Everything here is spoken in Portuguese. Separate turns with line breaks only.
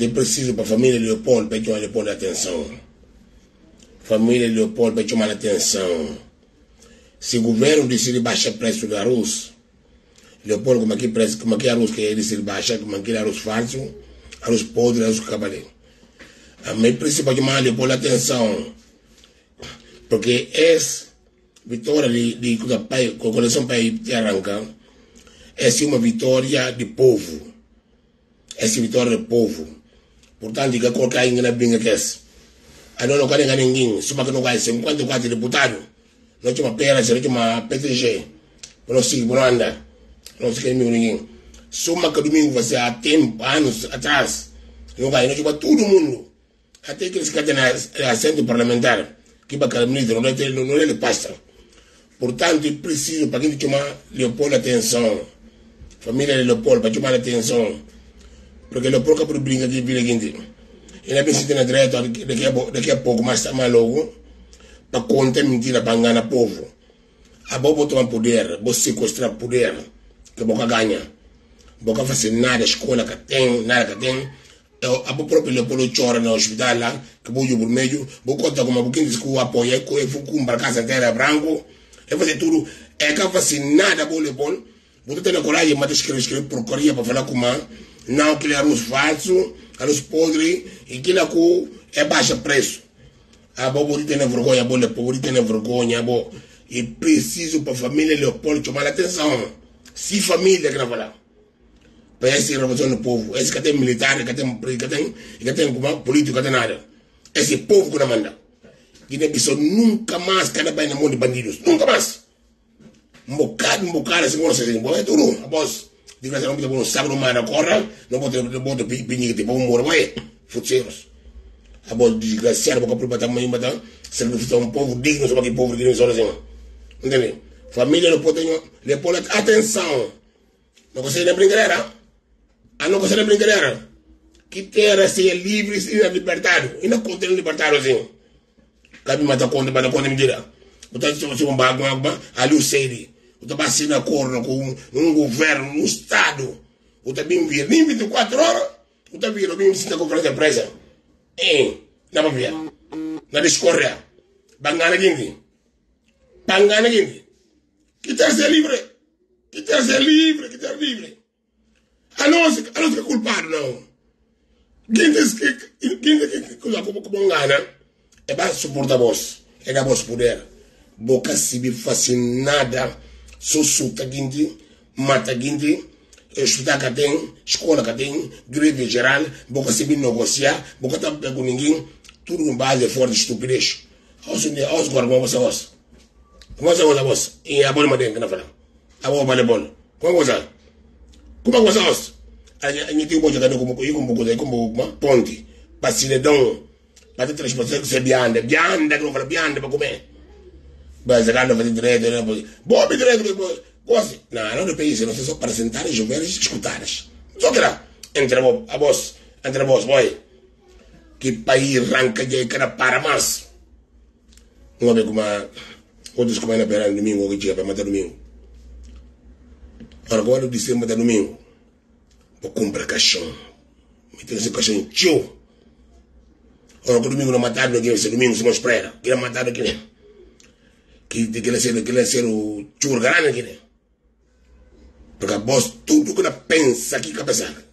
é preciso para a família Leopoldo para chamar Leopoldo atenção. Família Leopoldo para chamar atenção. Se o governo decide baixar o preço do arroz, Leopoldo, como aqui arroz que decide baixar, como aqui arroz falso, arroz podre, arroz cabalé. A mim precisa chamar Leopoldo atenção. Porque essa vitória de com a coleção para arrancar, essa é uma vitória de povo. Essa é a vitória do povo. Portanto, que colocar ainda na binga que essa. A não quero enganar ninguém. Só que não vai ser 54 deputados. Não tinha uma PLC, não tinha uma PTG. Não sei, não anda. Não sei quem é ninguém. Só que domingo vai ser há tempo, anos atrás. Não vai, não tinha todo mundo. Até que eles cadê na assento parlamentar. Que bacana, ministro, não é pasta. Portanto, é preciso para quem chamar Leopoldo atenção. Família de Leopoldo, para chamar atenção. Porque Leopoldo acabou de brincar de vir aqui. Ele é bem sentido na direita, daqui a pouco, mais logo, para contar mentira, para enganar o povo. A boa tomar poder, vou sequestrar poder, que a boca ganha. A boca fazer nada, escola que tem, nada que tem. A própria Leopoldo chora no hospital lá, que vou ir por meio, vou contar como a boquinha de que apoia, que eu fui com a casa inteira branco, eu fazer tudo, é que fazer nada para o Leopoldo, vou ter a coragem, mas escrever porcaria para falar com uma, não que ele é arroz falso, arroz podre, e que ele é baixo preço. A boa tem vergonha, a boa tem vergonha, e preciso para a família Leopoldo chamar a atenção, se família que não falar. Para essa revolução do povo, esse que tem militar, que tem político, que tem nada. Esse povo que não manda. Guiné-Bissau nunca mais cada bem na mão de bandidos. Nunca mais. Um bocado, assim, é tudo. A voz, diga assim, não pode pôr um saco no mar na corra, não pode pinir que vão morrer, futeiros. A voz desgraçada, porque para tamanho, para sacrificar um povo digno, sobre aquele povo de Guiné-Bissau, assim. Entendeu? Família não pode ter, atenção. Não consegue nem brincadeira. Não consegue nem brincadeira. Que terra seja livre e libertado. E não contém libertado assim. Cabe matar conta, mentira. Portanto, se você um bagulho, ali o sei. Você vai ser na corda com um governo, um Estado. Você bem vir, nem 24 horas. Você vir, bem me sinta com a empresa. Não vai ver. Não discorrer. Bangana guindi. Bangana guindi. Que terra seja livre. Que terra seja livre, que terra livre. A nós que é culpado, não. Quem que como engana, é para suportar a voz. É da voz poder. Boca se me faz nada, só suta guindi, mata guindi, estudar que tem, escola que tem, greve geral, boca se me negociar, boca tá com ninguém, tudo com base forte de estupidez. Aos agora, como você voz. Como você voz? E a bola madem que não fala. A bola vale bola. Como você? Como você voz? A gente tem um pouco de como ponte, para cidadão, para transportar que você bianda, que não fala bianda para comer. Mas a fazer direito, bom, direito, gosto. Não, no país, não sei só para sentar e ver e escutar. Só que lá, entre a voz, boy, que país arranca de cara para mais. Não ver como outros como ainda perante domingo, que tinha para matar domingo. Agora, de ser matar domingo. Vou comprar caixão. Meter esse caixão em tio. Ora, que domingo não mataram ninguém, esse domingo se nos prega. Queria matar aquele. Que queria ser o tio grande aquele. Porque a voz, tudo que ela pensa aqui, cabeça.